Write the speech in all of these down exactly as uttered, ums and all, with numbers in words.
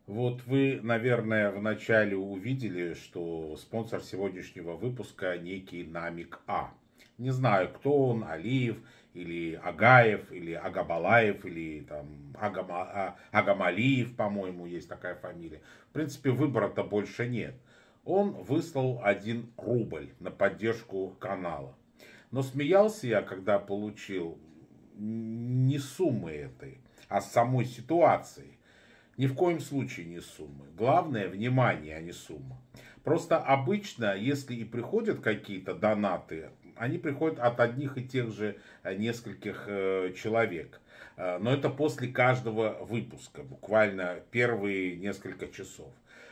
Вот вы, наверное, вначале увидели, что спонсор сегодняшнего выпуска некий Намик А. Не знаю, кто он, Алиев или Агаев, или Агабалаев, или там Агама, а, Агамалиев, по-моему, есть такая фамилия. В принципе, выбора-то больше нет. Он выслал один рубль на поддержку канала. Но смеялся я, когда получил не суммы этой, а самой ситуации. Ни в коем случае не суммы. Главное внимание, а не сумма. Просто обычно, если и приходят какие-то донаты, они приходят от одних и тех же э, нескольких э, человек. Э, Но это после каждого выпуска, буквально первые несколько часов.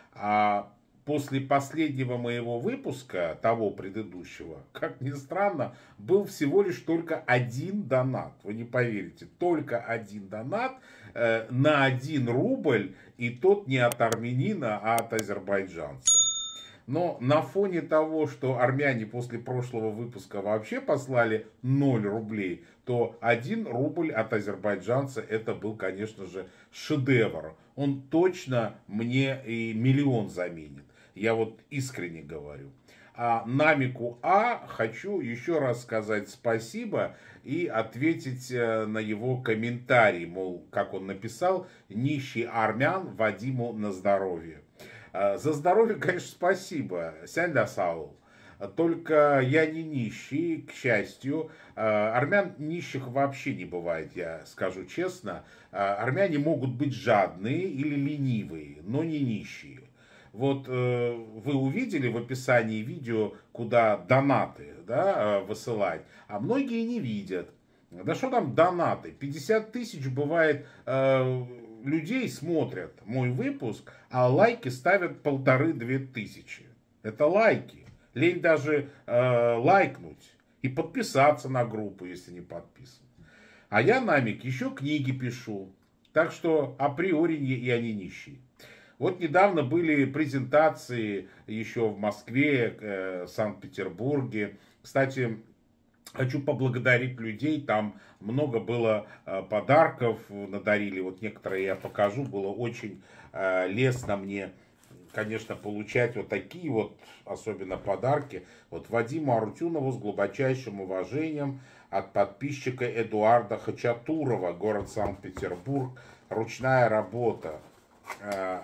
А после последнего моего выпуска, того предыдущего, как ни странно, был всего лишь только один донат. Вы не поверите, только один донат э, на один рубль, и тот не от армянина, а от азербайджанца. Но на фоне того, что армяне после прошлого выпуска вообще послали ноль рублей, то один рубль от азербайджанца это был, конечно же, шедевр. Он точно мне и миллион заменит. Я вот искренне говорю. А Намику А хочу еще раз сказать спасибо и ответить на его комментарий, мол, как он написал, нищий армян Вадиму на здоровье. За здоровье, конечно, спасибо, Сянда Саул. Только я не нищий, к счастью. Армян нищих вообще не бывает, я скажу честно. Армяне могут быть жадные или ленивые, но не нищие. Вот э, вы увидели в описании видео, куда донаты, да, высылать, а многие не видят. Да что там донаты? пятьдесят тысяч бывает э, людей смотрят мой выпуск, а лайки ставят полторы-две тысячи. Это лайки. Лень даже э, лайкнуть и подписаться на группу, если не подписан. А я, Намик, еще книги пишу. Так что априори и они нищие. Вот недавно были презентации еще в Москве, э, Санкт-Петербурге. Кстати, хочу поблагодарить людей, там много было э, подарков, надарили, вот некоторые я покажу, было очень э, лестно мне, конечно, получать вот такие вот, особенно подарки. Вот Вадиму Арутюнову с глубочайшим уважением от подписчика Эдуарда Хачатурова, город Санкт-Петербург, ручная работа. Э,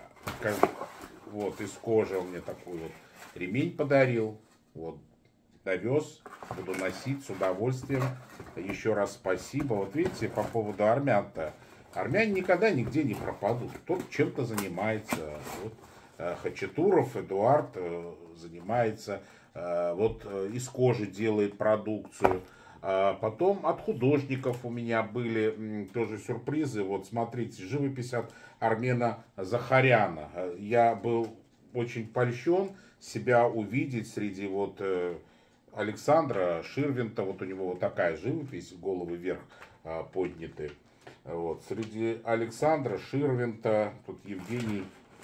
вот из кожи он мне такой вот ремень подарил, вот довез, буду носить с удовольствием. Еще раз спасибо. Вот видите, по поводу армян-то. Армяне никогда нигде не пропадут. Кто-то чем-то занимается. Вот, э, Хачатуров Эдуард э, занимается, э, вот э, из кожи делает продукцию. А потом от художников у меня были м, тоже сюрпризы. Вот смотрите, живопись от Армена Захаряна. Я был очень польщен себя увидеть среди вот э, Александра Ширвинта, вот у него вот такая живопись, головы вверх а, подняты. Вот. Среди Александра Ширвинта, тут Евгений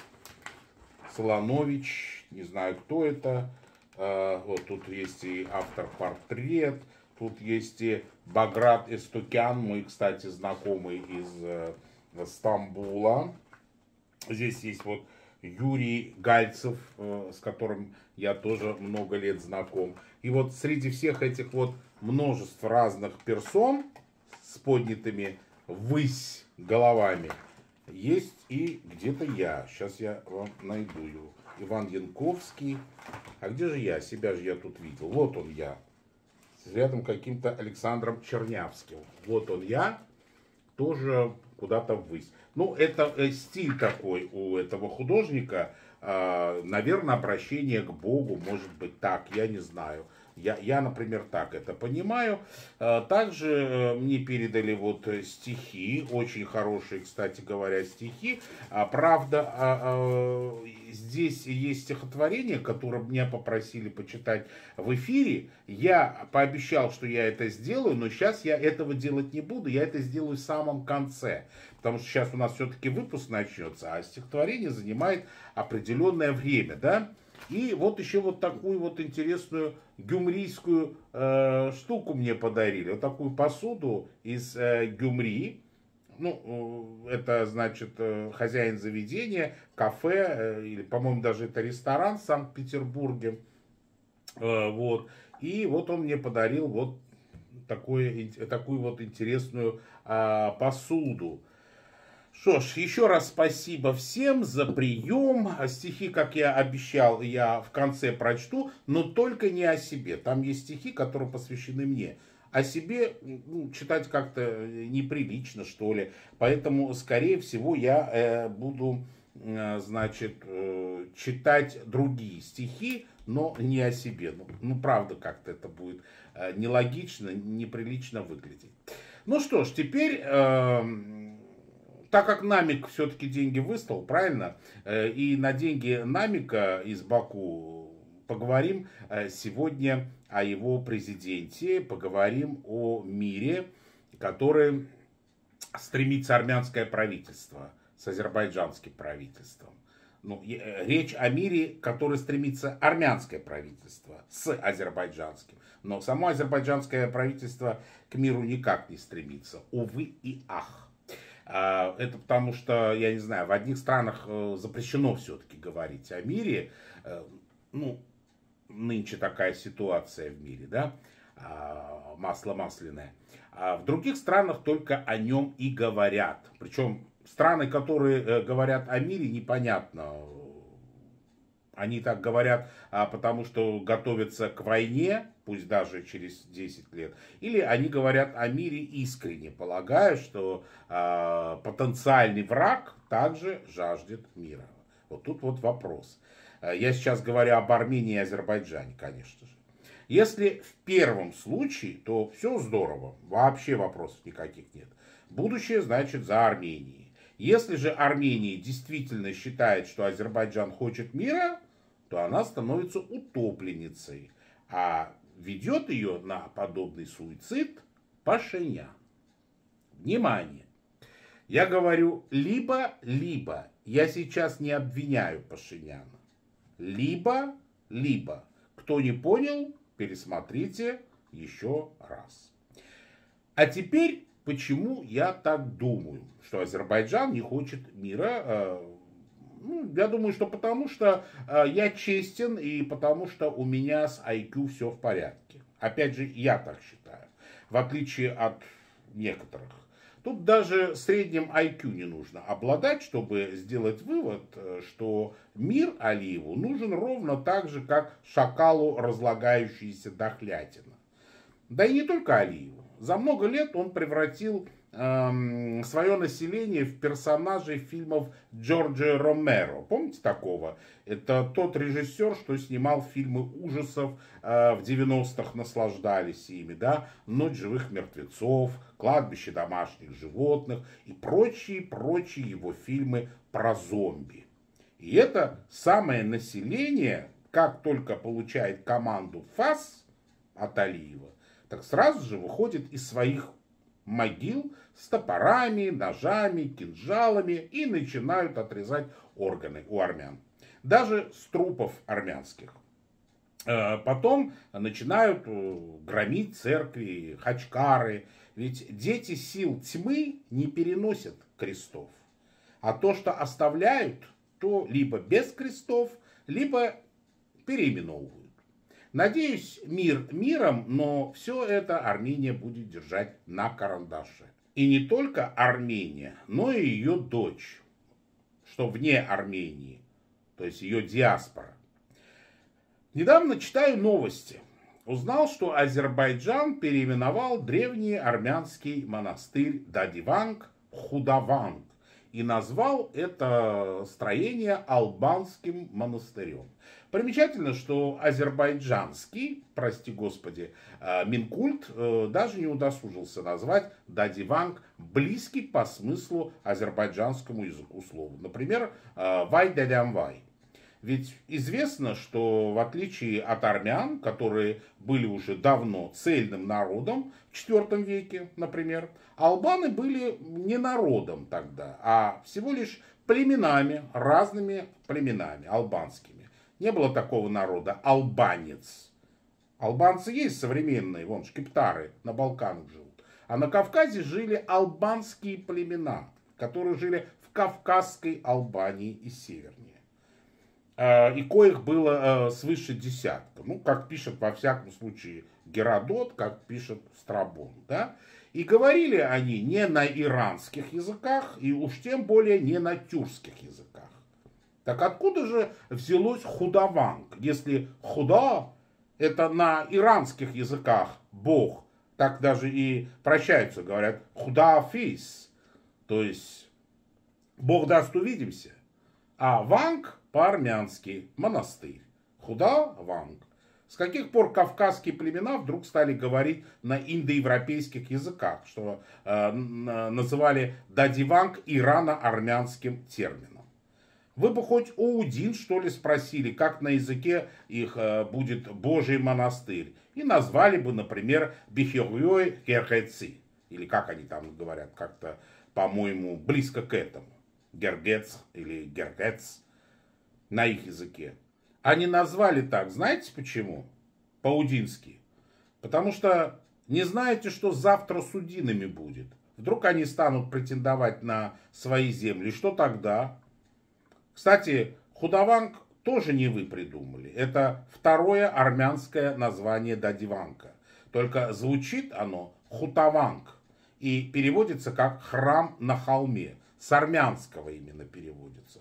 Солонович, не знаю, кто это. А, вот тут есть и автор-портрет, тут есть и Баграт Эстукян, мой, кстати, знакомый из э, Стамбула. Здесь есть вот Юрий Гальцев, с которым я тоже много лет знаком. И вот среди всех этих вот множеств разных персон с поднятыми ввысь головами есть и где-то я. Сейчас я вам найду его. Иван Янковский. А где же я? Себя же я тут видел. Вот он я. С рядом каким-то Александром Чернявским. Вот он я. Тоже куда-то ввысь. Ну, это стиль такой у этого художника. Наверное, обращение к Богу, может быть так, я не знаю. Я, я, например, так это понимаю. Также мне передали вот стихи, очень хорошие, кстати говоря, стихи. Правда, здесь есть стихотворение, которое меня попросили почитать в эфире. Я пообещал, что я это сделаю, но сейчас я этого делать не буду. Я это сделаю в самом конце. Потому что сейчас у нас все-таки выпуск начнется, а стихотворение занимает определенное время, да? И вот еще вот такую вот интересную гюмрийскую э, штуку мне подарили. Вот такую посуду из э, гюмри. Ну, это значит хозяин заведения, кафе, или, по-моему, даже это ресторан в Санкт-Петербурге. Вот. И вот он мне подарил вот такое, такую вот интересную а, посуду. Что ж, еще раз спасибо всем за прием. Стихи, как я обещал, я в конце прочту, но только не о себе. Там есть стихи, которые посвящены мне. О себе ну, читать как-то неприлично, что ли. Поэтому, скорее всего, я э, буду, э, значит, э, читать другие стихи, но не о себе. Ну, ну правда, как-то это будет э, нелогично, неприлично выглядеть. Ну что ж, теперь... Э, Так как Намик все-таки деньги выслал, правильно? И на деньги Намика из Баку поговорим сегодня о его президенте, поговорим о мире, который стремится армянское правительство с азербайджанским правительством. Ну, речь о мире, который стремится армянское правительство с азербайджанским. Но само азербайджанское правительство к миру никак не стремится. Увы и ах. Это потому что, я не знаю, в одних странах запрещено все-таки говорить о мире. Ну, нынче такая ситуация в мире, да, масло масляное. А в других странах только о нем и говорят. Причем страны, которые говорят о мире, непонятно. Они так говорят, потому что готовятся к войне, пусть даже через десять лет. Или они говорят о мире искренне, полагая, что э, потенциальный враг также жаждет мира. Вот тут вот вопрос. Я сейчас говорю об Армении и Азербайджане, конечно же. Если в первом случае, то все здорово, вообще вопросов никаких нет. Будущее значит за Арменией. Если же Армения действительно считает, что Азербайджан хочет мира, то она становится утопленницей, а ведет ее на подобный суицид Пашинян. Внимание! Я говорю либо-либо. Я сейчас не обвиняю Пашиняна. Либо-либо. Кто не понял, пересмотрите еще раз. А теперь, почему я так думаю, что Азербайджан не хочет мира? Ну, я думаю, что потому что э, я честен и потому что у меня с ай кью все в порядке. Опять же, я так считаю. В отличие от некоторых. Тут даже средним ай кью не нужно обладать, чтобы сделать вывод, что мир Алиеву нужен ровно так же, как шакалу разлагающаяся дохлятина. Да и не только Алиеву. За много лет он превратил свое население в персонажей фильмов Джорджа Ромеро. Помните такого? Это тот режиссер, что снимал фильмы ужасов, в девяностых наслаждались ими, да? «Ночь живых мертвецов», «Кладбище домашних животных» и прочие-прочие его фильмы про зомби. И это самое население, как только получает команду ФАС от Алиева, так сразу же выходит из своих могил с топорами, ножами, кинжалами и начинают отрезать органы у армян. Даже с трупов армянских. Потом начинают громить церкви, хачкары. Ведь дети сил тьмы не переносят крестов. А то, что оставляют, то либо без крестов, либо переименовывают. Надеюсь, мир миром, но все это Армения будет держать на карандаше. И не только Армения, но и ее дочь, что вне Армении, то есть ее диаспора. Недавно читаю новости. Узнал, что Азербайджан переименовал древний армянский монастырь Дадиванг в Худаванг и назвал это строение албанским монастырем. Примечательно, что азербайджанский, прости господи, Минкульт даже не удосужился назвать Дадиванг близкий по смыслу азербайджанскому языку слова. Например, Вай-Дадямвай. Ведь известно, что в отличие от армян, которые были уже давно цельным народом в четвёртом веке, например, албаны были не народом тогда, а всего лишь племенами, разными племенами албанскими. Не было такого народа албанец. Албанцы есть современные, вон шкиптары на Балканах живут. А на Кавказе жили албанские племена, которые жили в Кавказской Албании и севернее. И коих было свыше десятка. Ну, как пишет во всяком случае Геродот, как пишет Страбон. Да? И говорили они не на иранских языках, и уж тем более не на тюркских языках. Так откуда же взялось худаванг, если худа это на иранских языках Бог, так даже и прощаются, говорят худафис, то есть Бог даст увидимся, а ванг по-армянски монастырь, худа-ванг. С каких пор кавказские племена вдруг стали говорить на индоевропейских языках, что э, называли дадиванг ирано-армянским термином? Вы бы хоть Оудин, что ли, спросили, как на языке их э, будет Божий монастырь, и назвали бы, например, Бихерюй Гергеци, или как они там говорят, как-то, по-моему, близко к этому, Гергец или Гергец на их языке. Они назвали так, знаете почему? По-удински. Потому что не знаете, что завтра с удинами будет. Вдруг они станут претендовать на свои земли. Что тогда? Кстати, худаванг тоже не вы придумали. Это второе армянское название дадиванка. Только звучит оно хутаванг и переводится как храм на холме. С армянского именно переводится.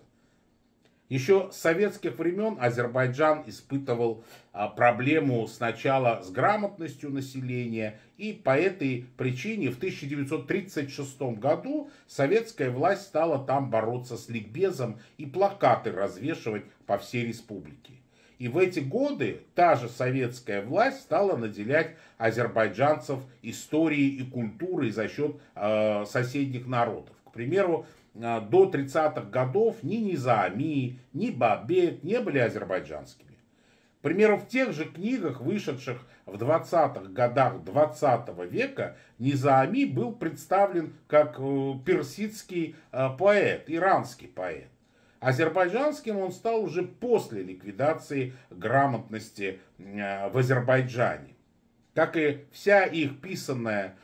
Еще с советских времен Азербайджан испытывал а, проблему сначала с грамотностью населения, и по этой причине в тысяча девятьсот тридцать шестом году советская власть стала там бороться с ликбезом и плакаты развешивать по всей республике. И в эти годы та же советская власть стала наделять азербайджанцев историей и культурой за счет э, соседних народов. К примеру, до тридцатых годов ни Низами, ни Бабек не были азербайджанскими. К примеру, в тех же книгах, вышедших в двадцатых годах двадцатого века, Низами был представлен как персидский поэт, иранский поэт. Азербайджанским он стал уже после ликвидации грамотности в Азербайджане. Как и вся их писанная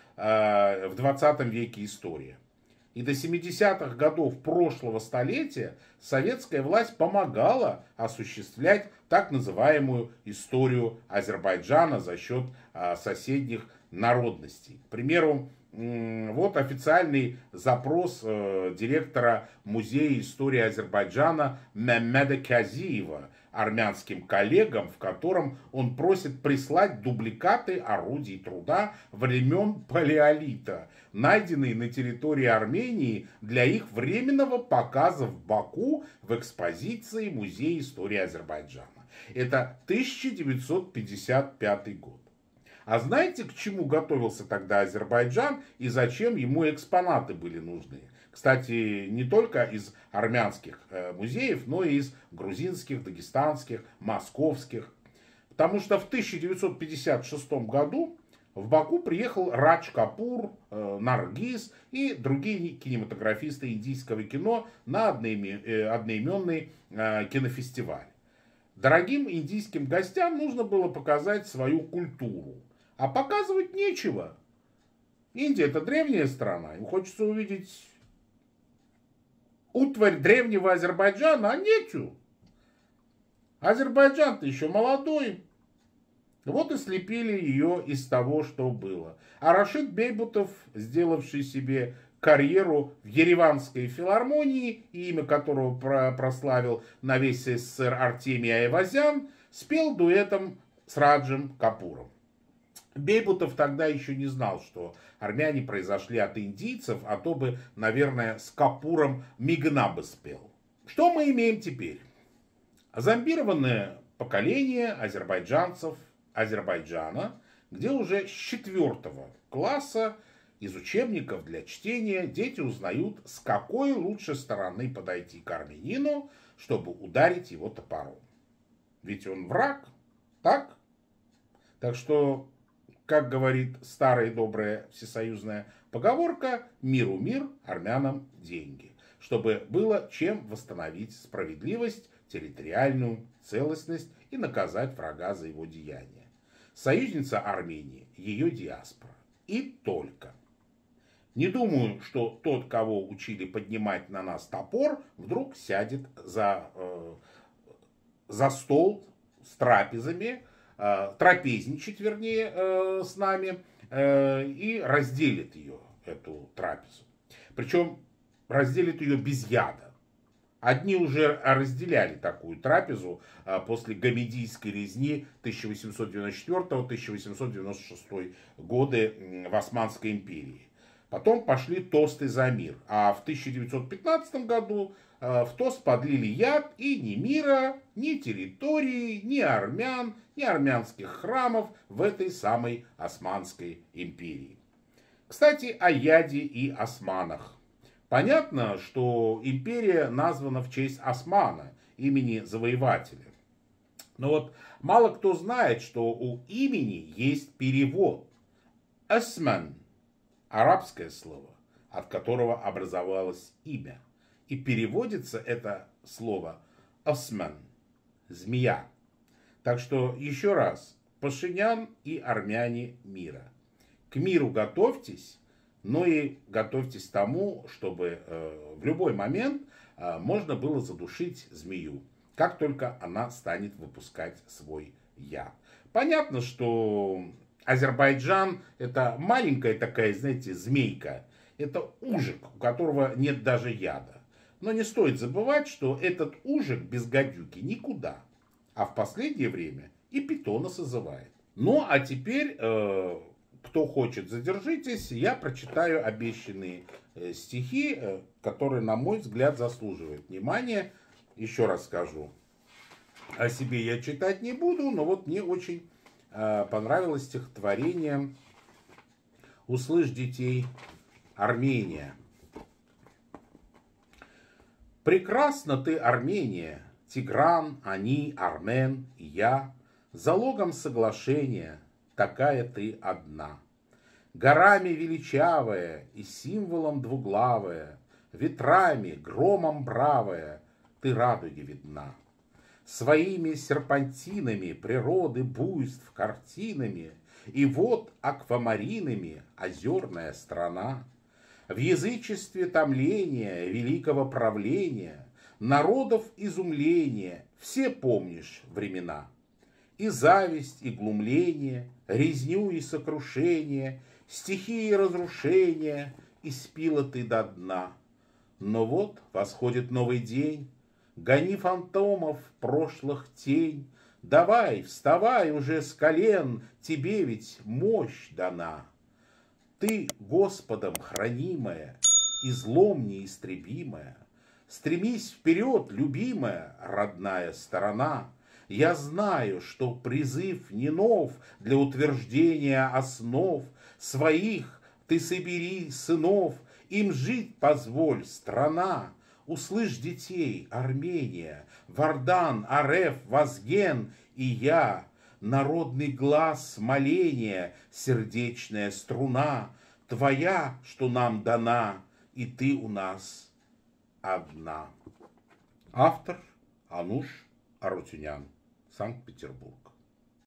в двадцатом веке история. И до семидесятых годов прошлого столетия советская власть помогала осуществлять так называемую историю Азербайджана за счет а, соседних народностей. К примеру, вот официальный запрос э, директора Музея истории Азербайджана Мемеда Казиева армянским коллегам, в котором он просит прислать дубликаты орудий труда времен Палеолита, найденные на территории Армении для их временного показа в Баку в экспозиции Музея истории Азербайджана. Это тысяча девятьсот пятьдесят пятый год. А знаете, к чему готовился тогда Азербайджан и зачем ему экспонаты были нужны? Кстати, не только из армянских музеев, но и из грузинских, дагестанских, московских. Потому что в тысяча девятьсот пятьдесят шестом году в Баку приехал Радж Капур, Наргиз и другие кинематографисты индийского кино на одноименный кинофестиваль. Дорогим индийским гостям нужно было показать свою культуру. А показывать нечего. Индия это древняя страна. Им хочется увидеть утварь древнего Азербайджана, а нету. Азербайджан-то еще молодой. Вот и слепили ее из того, что было. А Рашид Бейбутов, сделавший себе карьеру в Ереванской филармонии, имя которого прославил на весь СССР Артемий Айвазян, спел дуэтом с Раджем Капуром. Бейбутов тогда еще не знал, что армяне произошли от индийцев, а то бы, наверное, с Капуром мигна бы спел. Что мы имеем теперь? Зомбированное поколение азербайджанцев Азербайджана, где уже с четвертого класса из учебников для чтения дети узнают, с какой лучшей стороны подойти к армянину, чтобы ударить его топором. Ведь он враг, так? Так что, как говорит старая добрая всесоюзная поговорка, миру мир, армянам деньги. Чтобы было чем восстановить справедливость, территориальную целостность и наказать врага за его деяния. Союзница Армении, ее диаспора. И только. Не думаю, что тот, кого учили поднимать на нас топор, вдруг сядет за, э, за стол с трапезами, э, трапезничать, вернее, э, с нами, э, и разделит ее, эту трапезу. Причем разделит ее без яда. Одни уже разделяли такую трапезу после Гамедийской резни тысяча восемьсот девяносто четвёртого — тысяча восемьсот девяносто шестого годы в Османской империи. Потом пошли тосты за мир. А в тысяча девятьсот пятнадцатом году в тост подлили яд, и ни мира, ни территории, ни армян, ни армянских храмов в этой самой Османской империи. Кстати, о яде и османах. Понятно, что империя названа в честь Османа, имени завоевателя. Но вот мало кто знает, что у имени есть перевод. Осман – арабское слово, от которого образовалось имя. И переводится это слово осман – змея. Так что еще раз, Пашинян и армяне мира. К миру готовьтесь. Но и готовьтесь к тому, чтобы э, в любой момент э, можно было задушить змею, как только она станет выпускать свой яд. Понятно, что Азербайджан — это маленькая такая, знаете, змейка. Это ужик, у которого нет даже яда. Но не стоит забывать, что этот ужик без гадюки никуда. А в последнее время и питона созывает. Ну, а теперь... Э, Кто хочет, задержитесь, я прочитаю обещанные стихи, которые, на мой взгляд, заслуживают внимания. Еще раз скажу, о себе я читать не буду, но вот мне очень понравилось стихотворение «Услышь, детей, Армения». Прекрасна ты, Армения, Тигран, они, Армен и я, залогом соглашения такая ты одна. Горами величавая и символом двуглавая, ветрами, громом бравая, ты радуге видна. Своими серпантинами природы буйств картинами и вот аквамаринами озерная страна. В язычестве томления великого правления, народов изумления, все помнишь времена. И зависть, и глумление, резню и сокрушение, стихии и разрушения, испила ты до дна. Но вот восходит новый день, гони фантомов прошлых тень, давай, вставай уже с колен, тебе ведь мощь дана. Ты Господом хранимая и злом неистребимая, стремись вперед, любимая, родная сторона. Я знаю, что призыв не нов для утверждения основ своих. Ты собери сынов, им жить позволь, страна. Услышь детей, Армения, Вардан, Ареф, Вазген и я. Народный глаз моления, сердечная струна твоя, что нам дана, и ты у нас одна. Автор Ануш Арутюнян, Санкт-Петербург.